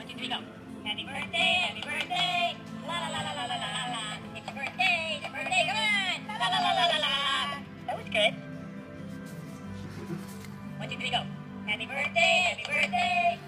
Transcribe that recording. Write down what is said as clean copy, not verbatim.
2, 3, go. Happy birthday, la la la la la la la la. It's your birthday, come on. La la la la la la. That was good. 1, 2, 3, go. Happy birthday,